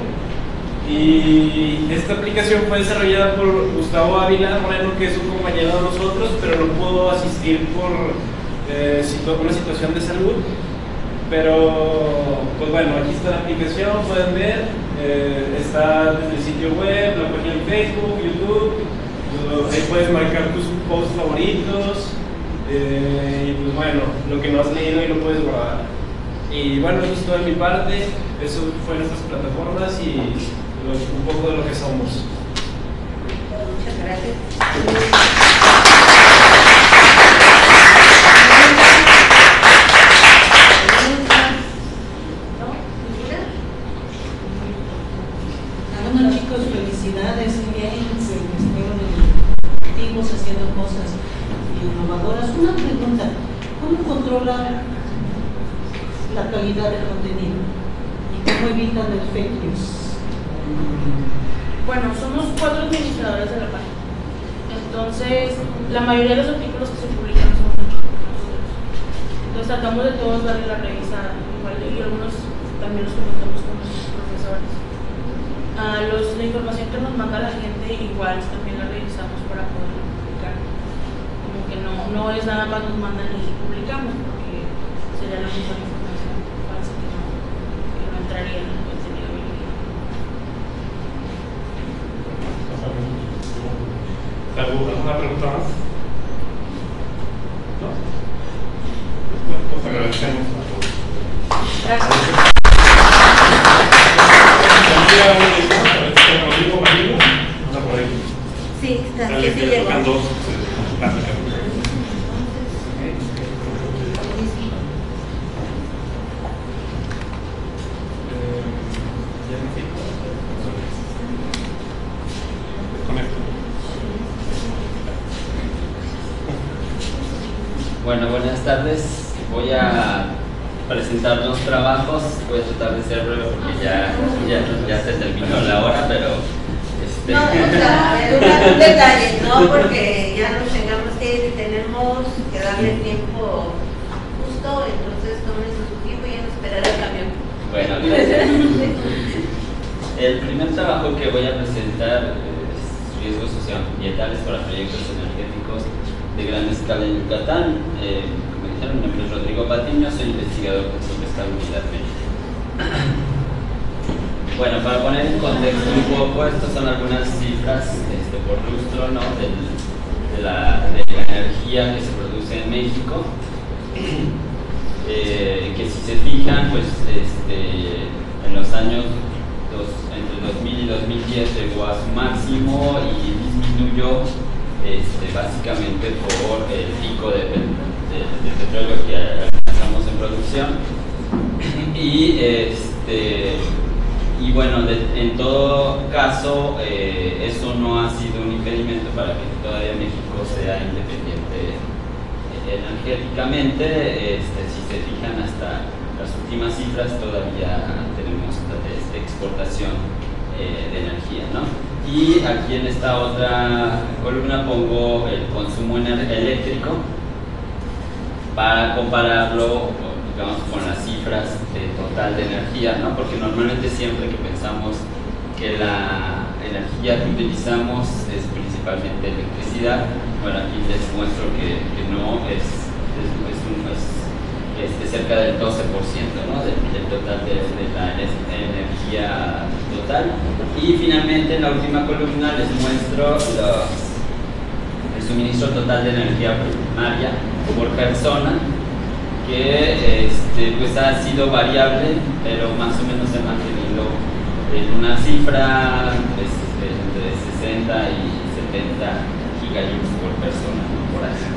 Y esta aplicación fue desarrollada por Gustavo Ávila Moreno, que es un compañero de nosotros, pero no pudo asistir por una situación de salud. Pero, pues bueno, aquí está la aplicación, pueden ver, está desde el sitio web, la página en Facebook, YouTube, ahí puedes marcar tus posts favoritos, Y pues bueno, lo que no has leído y lo puedes guardar. Y bueno, eso es todo de mi parte. Eso fue nuestras plataformas y un poco de lo que somos. Muchas gracias. Bueno, chicos, felicidades, qué bien que estuvieron activos haciendo cosas innovadoras. Una pregunta, ¿cómo controlan la calidad del contenido? ¿Y cómo evitan el fake news? Bueno, somos 4 administradores de la página. Entonces, la mayoría de los artículos que se publican son nosotros. Entonces, tratamos de todos darle la revisa igual, y algunos también los comentamos con los profesores. La información que nos manda la gente, igual también la revisamos para poder publicar. Como que no es nada más nos mandan y publicamos, porque sería la misma información falsa que no entraría en el contenido. ¿Alguna pregunta más? ¿No? Bueno, pues agradecemos a todos. Gracias. Sí, está. Sí, sí llegó. Bueno, buenas tardes. Voy a presentar 2 trabajos. Voy a tratar de ser breve porque ya se terminó la hora, pero No, o sea, un detalle, no porque ya nos tengamos que ir y tenemos que darle tiempo justo, entonces tómense su tiempo y ya no esperar el camión. bueno, gracias. El primer trabajo que voy a presentar es riesgos socioambientales para proyectos energéticos de gran escala en Yucatán. Como dijeron, mi nombre es Rodrigo Patiño, soy investigador sobre esta unidad médica. Bueno, para poner en contexto un poco, estas son algunas cifras por lustro, ¿no? de la energía que se produce en México, que si se fijan, pues en los años entre 2000 y 2010 llegó a su máximo y disminuyó básicamente por el pico de petróleo que alcanzamos en producción. Y bueno, en todo caso, eso no ha sido un impedimento para que todavía México sea independiente energéticamente. Si se fijan, hasta las últimas cifras todavía tenemos exportación de energía, ¿no? Y aquí en esta otra columna pongo el consumo eléctrico para compararlo, digamos, con las cifras total de energía, ¿no? Porque normalmente siempre que pensamos que la energía que utilizamos es principalmente electricidad, bueno, aquí les muestro que no es cerca del 12%, ¿no? del total de la energía total. Y finalmente en la última columna les muestro el suministro total de energía primaria por persona, que pues ha sido variable, pero más o menos se ha mantenido en una cifra entre 60 y 70 gigajoules por persona, ¿no? Por año.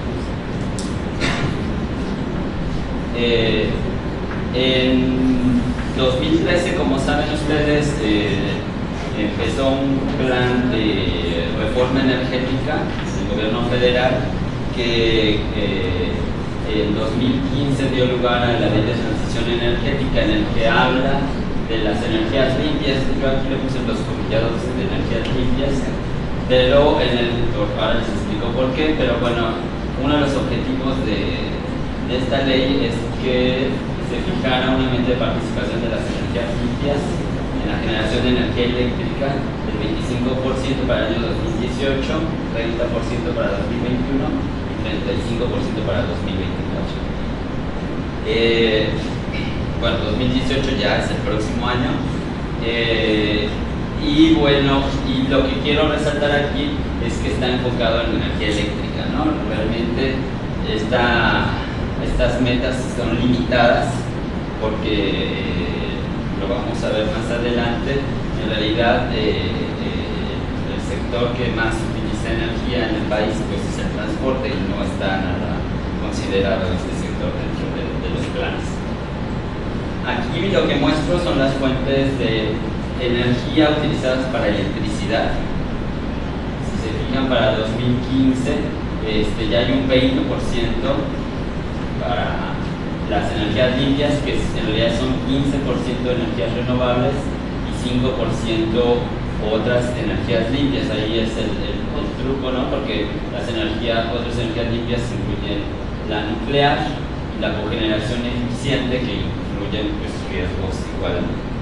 En 2013, como saben ustedes, empezó un plan de reforma energética del gobierno federal que en 2015 dio lugar a la ley de transición energética, en el que habla de las energías limpias. Yo aquí le puse los comillados de energías limpias, pero ahora les explico por qué. Pero bueno, uno de los objetivos de esta ley es que se fijara una meta de participación de las energías limpias en la generación de energía eléctrica del 25% para el año 2018, 30% para 2021 y 35% para 2024. Bueno, 2018 ya es el próximo año. Y bueno, y lo que quiero resaltar aquí es que está enfocado en la energía eléctrica, ¿no? Realmente estas metas son limitadas porque lo vamos a ver más adelante. En realidad el sector que más utiliza energía en el país pues es el transporte y no está nada considerado este sector dentro de los planes. Aquí lo que muestro son las fuentes de energía utilizadas para electricidad. Si se fijan, para 2015 ya hay un 20% para las energías limpias, que en realidad son 15% de energías renovables y 5% otras energías limpias. Ahí es el truco, ¿no? Porque otras energías limpias incluyen la nuclear y la cogeneración eficiente, que incluyen pues, riesgos igual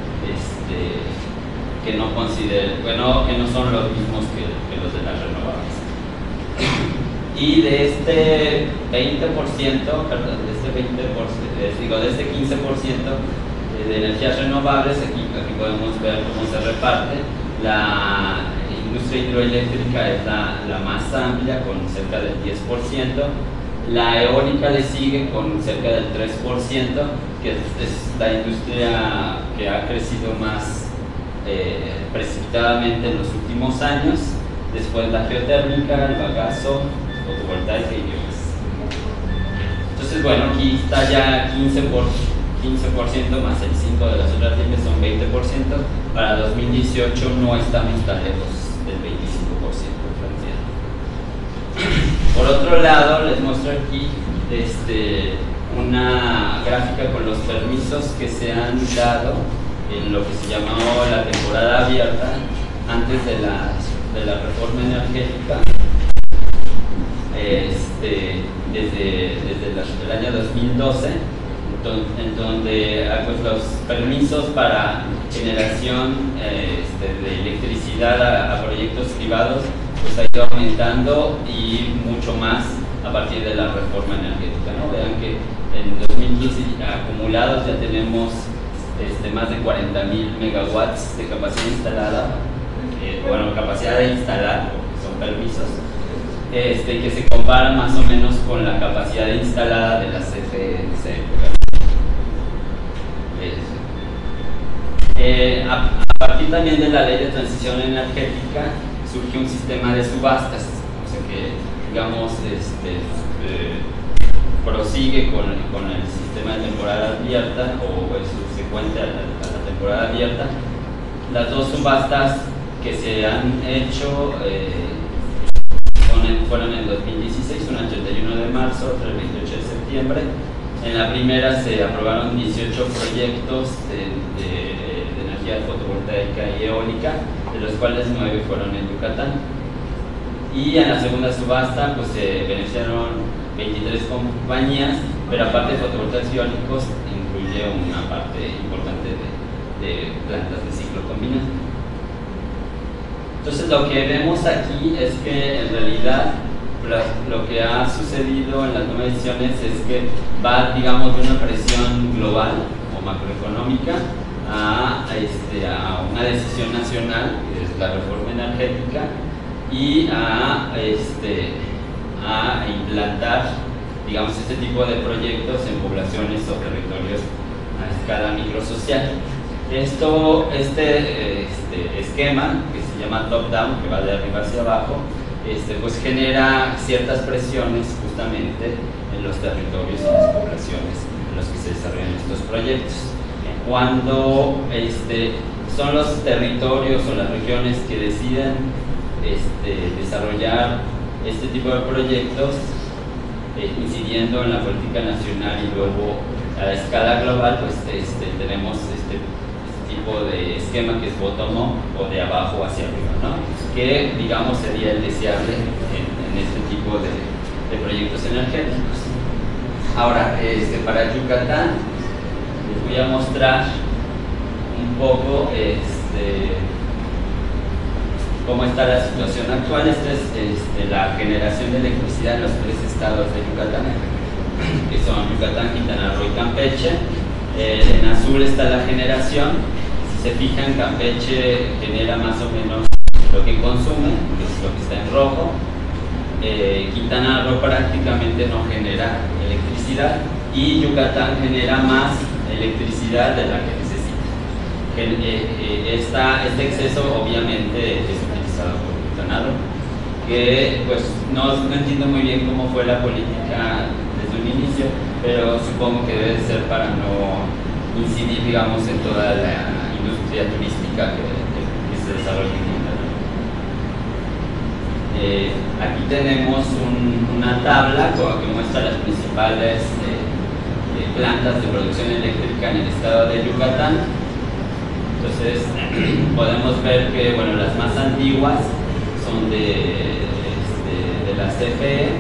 que no son los mismos que los de las renovables. Y de este 20%, perdón, de este 15% de energías renovables, aquí podemos ver cómo se reparte. La industria hidroeléctrica es la más amplia, con cerca del 10%. La eólica le sigue con cerca del 3%, que es la industria que ha crecido más precipitadamente en los últimos años. Después la geotérmica, el bagazo, fotovoltaica y biomasa. Entonces, bueno, aquí está ya 15% más el 5% de las otras limpias son 20%. Para 2018 no estamos tan lejos del 25% planteado. Por otro lado, les muestro aquí una gráfica con los permisos que se han dado en lo que se llamó la temporada abierta antes de la reforma energética, desde el año 2012, en donde pues, los permisos para generación de electricidad a proyectos privados pues, ha ido aumentando, y mucho más a partir de la reforma energética, ¿no? Vean que en 2015 acumulados ya tenemos más de 40.000 megawatts de capacidad instalada, capacidad de instalar, son permisos, que se compara más o menos con la capacidad instalada de la CFE en esa época. A partir también de la Ley de Transición Energética surgió un sistema de subastas, o sea que, digamos, prosigue con el sistema de temporada abierta, o es subsecuente a la temporada abierta. Las dos subastas que se han hecho fueron en 2016, una el 31 de marzo, otra el 28 de septiembre. En la primera se aprobaron 18 proyectos de energía fotovoltaica y eólica, de los cuales 9 fueron en Yucatán. Y en la segunda subasta pues se beneficiaron 23 compañías, pero aparte de fotovoltaicos y eólicos incluye una parte importante de plantas de ciclo combinado. Entonces lo que vemos aquí es que en realidad lo que ha sucedido en las nuevas decisiones es que va, digamos, de una presión global o macroeconómica a una decisión nacional, que es la reforma energética, y a implantar, digamos, este tipo de proyectos en poblaciones o territorios a escala microsocial. Este esquema, que se llama top-down, que va de arriba hacia abajo, pues genera ciertas presiones justamente en los territorios y las poblaciones en los que se desarrollan estos proyectos. Cuando son los territorios o las regiones que deciden desarrollar este tipo de proyectos, incidiendo en la política nacional y luego a la escala global, pues tenemos este tipo de esquema que es bottom-up o de abajo hacia arriba, ¿no? Que, digamos, sería el deseable en este tipo de proyectos energéticos. Ahora, para Yucatán les voy a mostrar un poco cómo está la situación actual. Esta es la generación de electricidad en los 3 estados de Yucatán, que son Yucatán, Quintana Roo y Campeche. En azul está la generación. Si se fijan, Campeche genera más o menos lo que consume, que es lo que está en rojo. Quintana Roo prácticamente no genera electricidad y Yucatán genera más electricidad de la que necesita. Este exceso obviamente es utilizado por Quintana Roo, que pues no entiendo muy bien cómo fue la política desde un inicio, pero supongo que debe ser para no incidir, digamos, en toda la industria turística que se desarrolla en Quintana Roo. Aquí tenemos una tabla que muestra las principales plantas de producción eléctrica en el estado de Yucatán. Entonces podemos ver que bueno, las más antiguas son de la CFE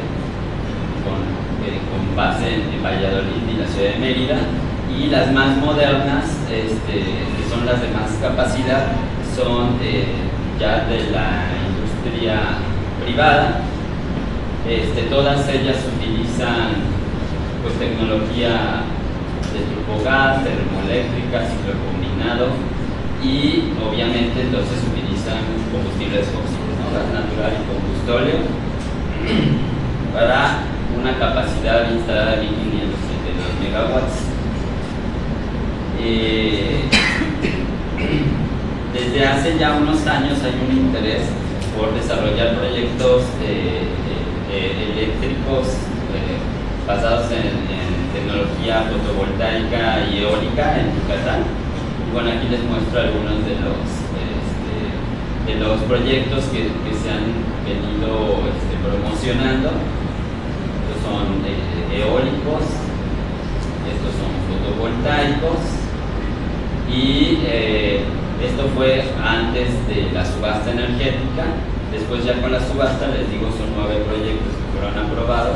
con base en Valladolid y la ciudad de Mérida, y las más modernas, que son las de más capacidad, son ya de la industria privada. Todas ellas utilizan pues tecnología de turbogás, termoeléctrica, ciclo combinado, y obviamente entonces utilizan combustibles fósiles, ¿no? Gas natural y combustóleo, para una capacidad instalada de 1572 megawatts. Desde hace ya unos años hay un interés por desarrollar proyectos eléctricos basados en tecnología fotovoltaica y eólica en Yucatán. Y bueno, aquí les muestro algunos de los proyectos que se han venido promocionando. Estos son eólicos, estos son fotovoltaicos, y esto fue antes de la subasta energética. Después ya con la subasta, les digo, son 9 proyectos que fueron aprobados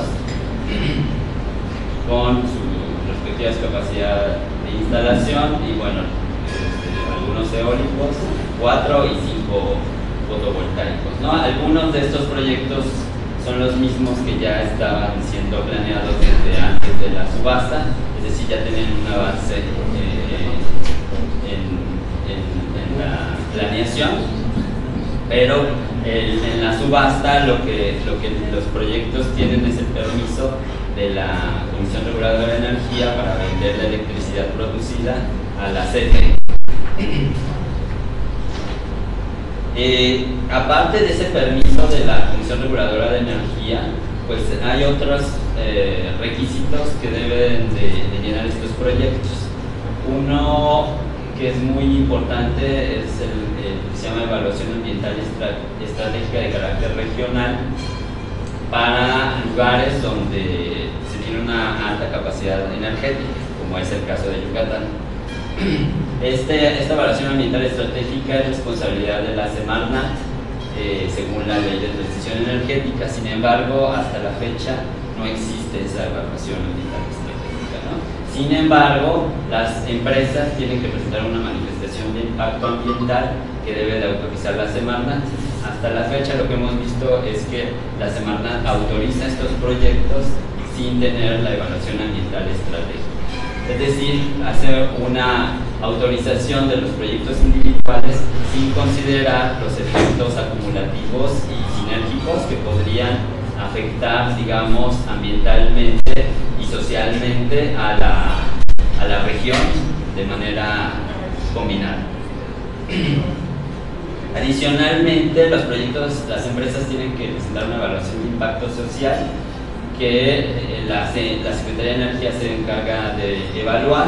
con sus respectivas capacidades de instalación, y bueno, algunos eólicos, 4 y 5 fotovoltaicos, ¿no? Algunos de estos proyectos son los mismos que ya estaban siendo planeados desde antes de la subasta, es decir, ya tenían una base en la planeación, pero en la subasta lo que los proyectos tienen es el permiso de la Comisión Reguladora de Energía para vender la electricidad producida a la CFE. Aparte de ese permiso de la Comisión Reguladora de Energía, pues hay otros requisitos que deben de llenar estos proyectos. Uno que es muy importante es el que se llama Evaluación Ambiental Estratégica de carácter regional para lugares donde se tiene una alta capacidad energética, como es el caso de Yucatán. Esta evaluación ambiental estratégica es responsabilidad de la Semarnat, según la ley de transición energética. Sin embargo, hasta la fecha no existe esa evaluación ambiental estratégica, ¿no? Sin embargo, las empresas tienen que presentar una manifestación de impacto ambiental que debe de autorizar la Semarnat. Hasta la fecha lo que hemos visto es que la Semarnat autoriza estos proyectos sin tener la evaluación ambiental estratégica. Es decir, hacer una autorización de los proyectos individuales sin considerar los efectos acumulativos y sinérgicos que podrían afectar, digamos, ambientalmente y socialmente a la región de manera combinada. Adicionalmente, los proyectos, las empresas tienen que presentar una evaluación de impacto social que la Secretaría de Energía se encarga de evaluar,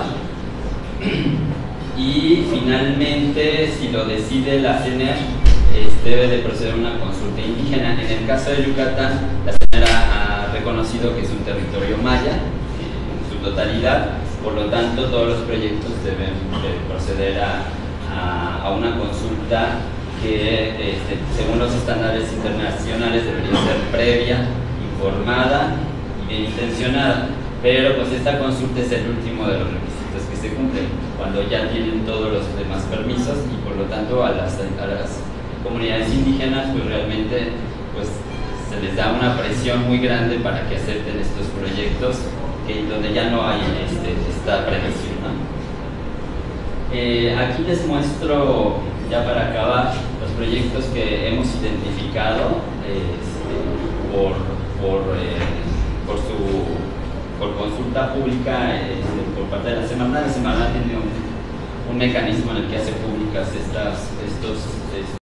y finalmente, si lo decide la CNER, debe de proceder a una consulta indígena. En el caso de Yucatán, la CNER ha reconocido que es un territorio maya en su totalidad, por lo tanto todos los proyectos deben de proceder a una consulta que según los estándares internacionales debería ser previa, informada y bien intencionada, pero pues esta consulta es el último de los requisitos que se cumplen cuando ya tienen todos los demás permisos, y por lo tanto a las comunidades indígenas pues realmente pues se les da una presión muy grande para que acepten estos proyectos donde ya no hay esta previsión, ¿no? Aquí les muestro, ya para acabar, los proyectos que hemos identificado por consulta pública por parte de la Semarnat. La Semarnat tiene un mecanismo en el que hace públicas estos